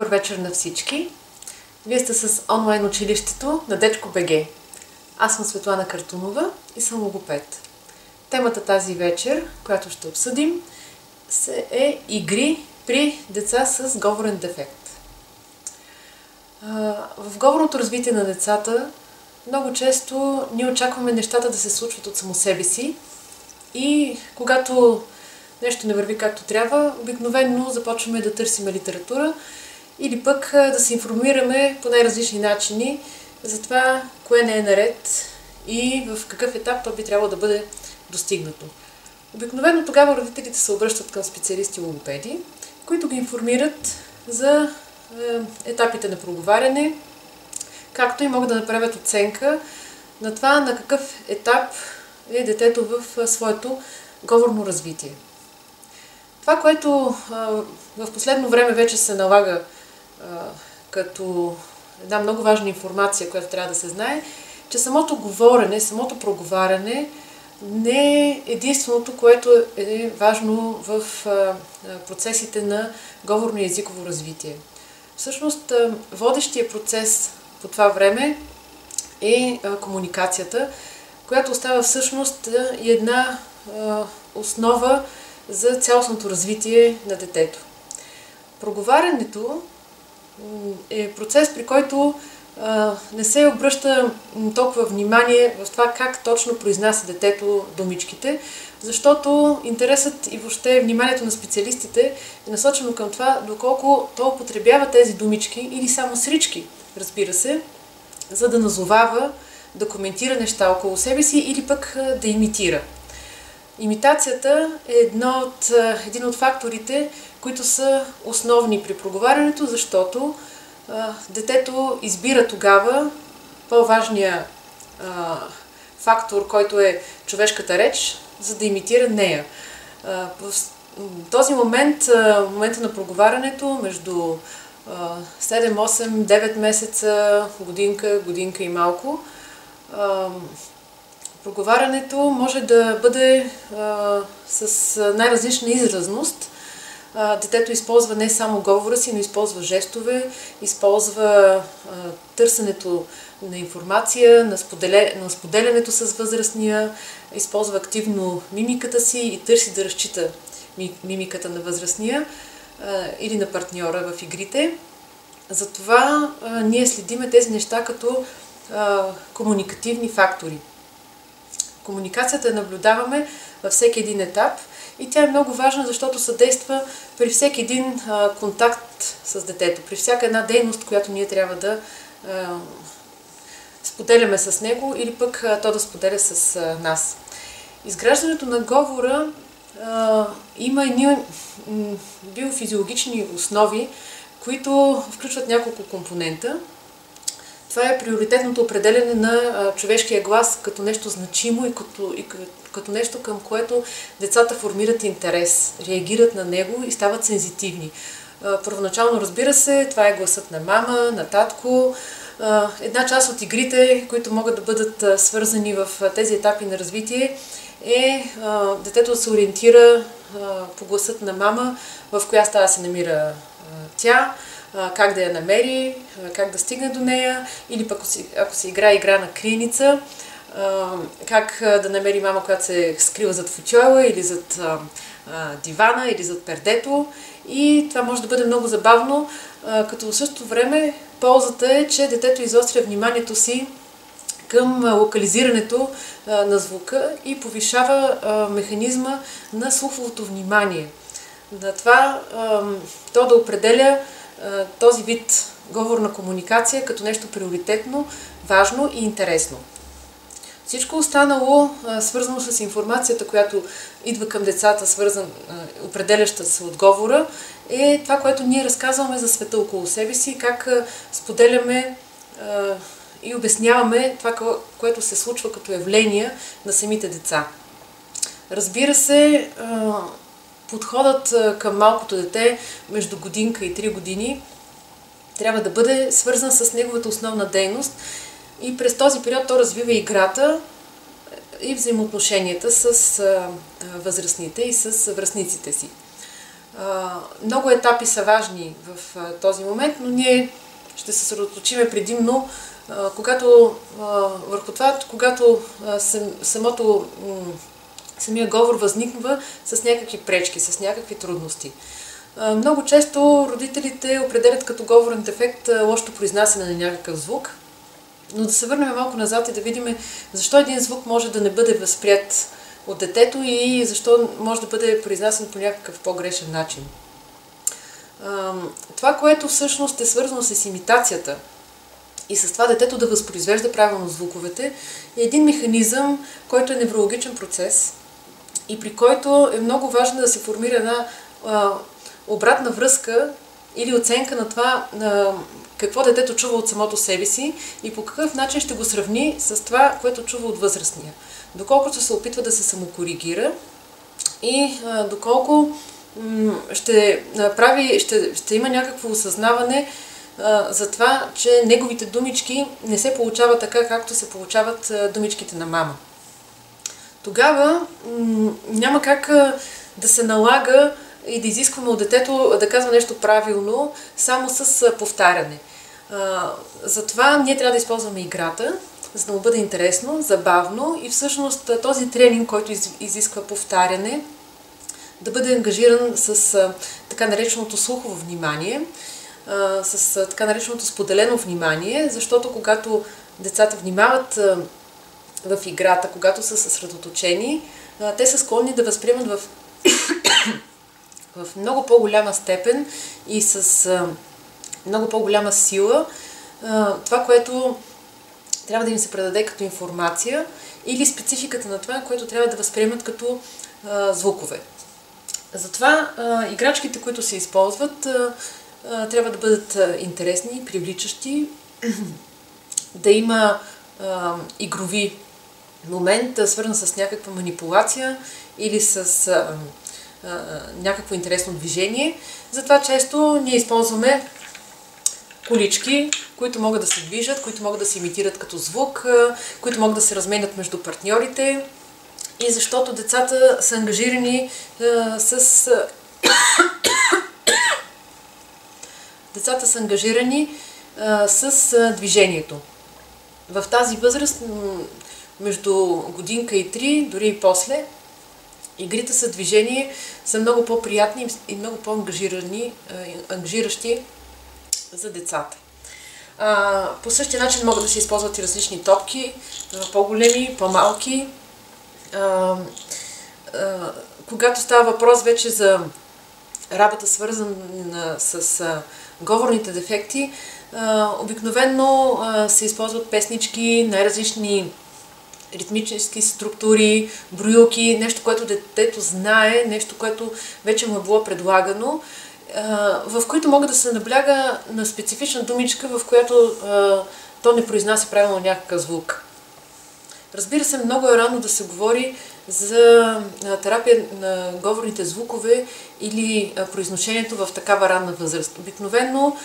Добър вечер на всички! Вие сте с онлайн училището на Дечко БГ. Аз съм Светлана Картунова и съм логопед. Темата тази вечер, която ще обсъдим, е игри при деца с говорен дефект. В говорното развитие на децата много често ние очакваме нещата да се случват от само себе си и когато нещо не върви както трябва, обикновено започваме да търсим литература или пък да се информираме по най-различни начини за това, кое не е наред и в какъв етап то би трябвало да бъде достигнато. Обикновено тогава родителите се обръщат към специалисти логопеди, които ги информират за етапите на проговаряне, както и могат да направят оценка на това на какъв етап е детето в своето говорно развитие. Това, което в последно време вече се налага като една много важна информация, която трябва да се знае, че самото говорене, самото проговаряне не е единственото, което е важно в процесите на говорно и езиково развитие. Всъщност, водещия процес по това време е комуникацията, която остава всъщност и една основа за цялостното развитие на детето. Проговарянето е процес, при който не се обръща толкова внимание в това как точно произнася детето думичките, защото интересът и въобще вниманието на специалистите е насочено към това, доколко то употребява тези думички или само срички, разбира се, за да назовава, да коментира неща около себе си или пък да имитира. Имитацията е един от факторите, които са основни при проговарянето, защото детето избира тогава по-важния фактор, който е човешката реч, за да имитира нея. В този момент, момента на проговарянето, между 7, 8, 9 месеца, годинка и малко, проговарянето може да бъде с най-различна изразност. Детето използва не само говора си, но използва жестове, използва търсенето на информация, на споделянето с възрастния, използва активно мимиката си и търси да разчита мимиката на възрастния или на партньора в игрите. Затова ние следиме тези неща като комуникативни фактори. Комуникацията я наблюдаваме във всеки един етап и тя е много важна, защото съдейства при всеки един контакт с детето, при всяка една дейност, която ние трябва да споделяме с него или пък то да споделя с нас. Изграждането на говора има едни биофизиологични основи, които включват няколко компонента. Това е приоритетното определяне на човешкия глас като нещо значимо и като нещо, към което децата формират интерес, реагират на него и стават сензитивни. Първоначално, разбира се, това е гласът на мама, на татко. Една част от игрите, които могат да бъдат свързани в тези етапи на развитие, е детето да се ориентира по гласът на мама, в коя стая се намира тя, как да я намери, как да стигне до нея, или пък ако се играе игра на криеница, как да намери мама, която се скрива зад футюела или зад дивана или зад пердето. И това може да бъде много забавно, като в същото време ползата е, че детето изостря вниманието си към локализирането на звука и повишава механизма на слуховото внимание. На това то да определя този вид говорна комуникация като нещо приоритетно, важно и интересно. Всичко останало, свързано с информацията, която идва към децата, определяща се от говора, е това, което ние разказваме за света около себе си, как споделяме и обясняваме това, което се случва като явления на самите деца. Разбира се, подходът към малкото дете между годинка и 3 години трябва да бъде свързан с неговата основна дейност и през този период то развива играта и взаимоотношенията с възрастните и с връстниците си. Много етапи са важни в този момент, но ние ще се съсредоточиме предимно върху това, когато самия говор възниква с някакви пречки, с някакви трудности. Много често родителите определят като говорен дефект лошото произнасяне на някакъв звук, но да се върнем малко назад и да видим защо един звук може да не бъде възприят от детето и защо може да бъде произнасен по някакъв по-грешен начин. Това, което всъщност е свързано с имитацията и с това детето да възпроизвежда правилно звуковете, е един механизъм, който е неврологичен процес и при който е много важно да се формира една обратна връзка или оценка на това какво детето чува от самото себе си и по какъв начин ще го сравни с това, което чува от възрастния. Доколко се опитва да се самокоригира и доколко ще има някакво осъзнаване за това, че неговите думички не се получават така, както се получават думичките на мама. Тогава няма как да се налага и да изискваме от детето да казва нещо правилно, само с повтаряне. Затова ние трябва да използваме играта, за да му бъде интересно, забавно и всъщност този тренинг, който изисква повтаряне, да бъде ангажиран с така нареченото слухово внимание, с така нареченото споделено внимание, защото когато децата внимават в играта, когато са съсредоточени, те са склонни да възприемат в много по-голяма степен и с много по-голяма сила това, което трябва да им се предаде като информация или спецификата на това, което трябва да възприемат като звукове. Затова играчките, които се използват, трябва да бъдат интересни, привличащи, да има игрови момент, свързан с някаква манипулация или с някакво интересно движение. Затова често ние използваме колички, които могат да се движат, които могат да се имитират като звук, които могат да се разменят между партньорите и защото децата са ангажирани с движението. В тази възраст, между годинка и 3, дори и после, игрите с движение са много по-приятни и много по-ангажиращи за децата. По същия начин могат да се използват и различни топки, по-големи, по-малки. Когато става въпрос вече за работа свързана с говорните дефекти, обикновено се използват песнички, най-различни ритмически структури, броилки, нещо, което детето знае, нещо, което вече му е било предлагано, в които могат да се набляга на специфична думичка, в която то не произнася правилно някакъв звук. Разбира се, много е рано да се говори за терапия на говорните звукове или произношението в такава ранна възраст. Обикновено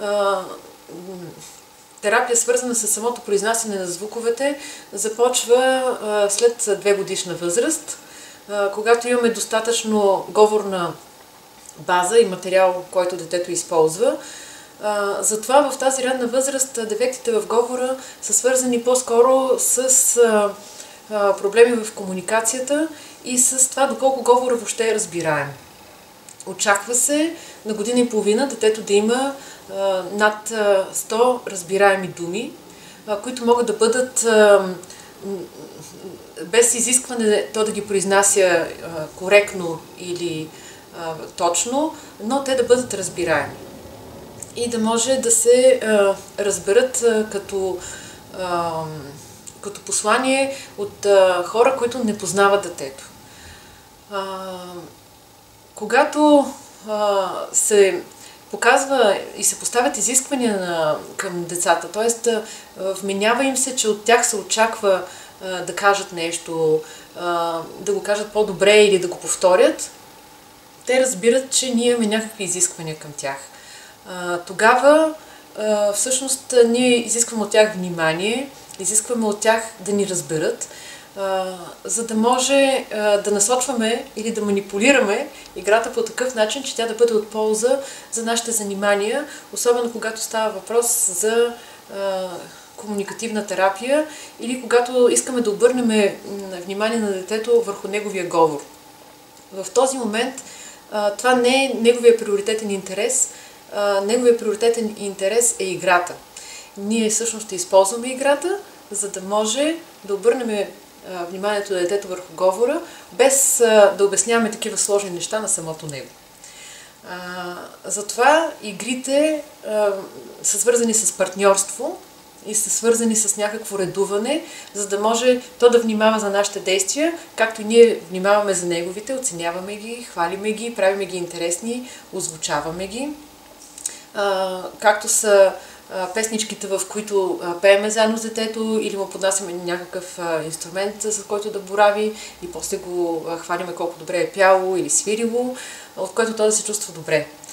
терапия, свързана с самото произнасяне на звуковете, започва след 2-годишна възраст, когато имаме достатъчно говорна база и материал, който детето използва. Затова в тази ранна възраст дефектите в говора са свързани по-скоро с проблеми в комуникацията и с това доколко говора въобще е разбираем. Очаква се на година и половина детето да има над 100 разбираеми думи, които могат да бъдат без изискване то да ги произнася коректно или точно, но те да бъдат разбираеми и да може да се разберат като послание от хора, които не познават детето. Когато се показва и се поставят изисквания към децата, т.е. вменява им се, че от тях се очаква да кажат нещо, да го кажат по-добре или да го повторят, те разбират, че ние имаме някакви изисквания към тях. Тогава всъщност ние изискваме от тях внимание, изискваме от тях да ни разберат, за да може да насочваме или да манипулираме играта по такъв начин, че тя да бъде от полза за нашите занимания, особено когато става въпрос за комуникативна терапия или когато искаме да обърнем внимание на детето върху неговия говор. В този момент това не е неговия приоритетен интерес. Неговия приоритетен интерес е играта. Ние всъщност ще използваме играта, за да може да обърнем вниманието на детето върху говора, без да обясняваме такива сложни неща на самото него. Затова игрите са свързани с партньорство и са свързани с някакво редуване, за да може то да внимава за нашите действия, както и ние внимаваме за неговите, оценяваме ги, хвалиме ги, правиме ги интересни, озвучаваме ги. Както са песничките, в които пееме заедно с детето или му поднасяме някакъв инструмент, с който да борави и после го хвалиме колко добре е пяло или свирило, от което то да се чувства добре.